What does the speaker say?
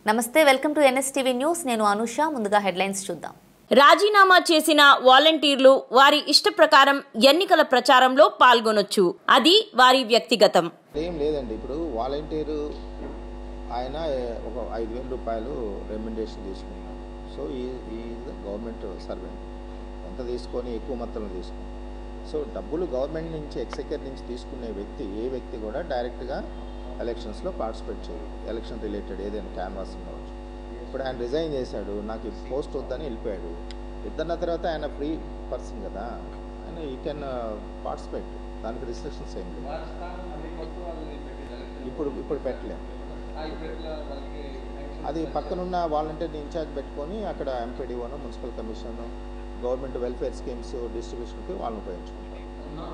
నమస్తే, welcome to NSTV news. నేను అనుష. ముందుగా హెడ్లైన్స్ చూద్దాం. రాజీనామా చేసిన వాలంటీర్లు వారి ఇష్ట ప్రకారం ఎన్నికల ప్రచారంలో పాల్గొనొచ్చు. అది వారి వ్యక్తిగతం. ఏం లేదండి. ఇప్పుడు వాలంటీరు ఆయన ఒక 5,000 రూపాయలు రెమ్యునరేషన్ తీసుకుంటాడు. సో ఈ గవర్నమెంట్ సర్వెంట్ ఎంత తీసుకొని ఎక్కువ మొత్తంలో తీసుకుంటాడు. సో డబ్బులు గవర్నమెంట్ నుంచి ఎక్సెక్యూటివ్ నుంచి తీసుకునే వ్యక్తి ఏ వ్యక్తి కూడా డైరెక్ట్గా ఎలక్షన్స్లో పార్టిసిపేట్ చేయదు. ఎలక్షన్ రిలేటెడ్ ఏదైనా క్యాన్వాస్ ఉండవచ్చు. ఇప్పుడు ఆయన రిజైన్ చేశాడు, నాకు ఈ పోస్ట్ వద్దని వెళ్ళిపోయాడు. ఇద్దరిన తర్వాత ఆయన ఫ్రీ పర్సన్ కదా, ఆయన ఈ కెన్ పార్టిసిపేట్. దానికి రిస్ట్రిక్షన్స్ ఏం లేవు. ఇప్పుడు పెట్టలేము. అది పక్కనున్న వాలంటీర్ని ఇన్ఛార్జ్ పెట్టుకొని అక్కడ ఎంపీడీఓను, municipal commission, government welfare schemes డిస్ట్రిబ్యూషన్కి వాళ్ళని ఉపయోగించుకుంటారు.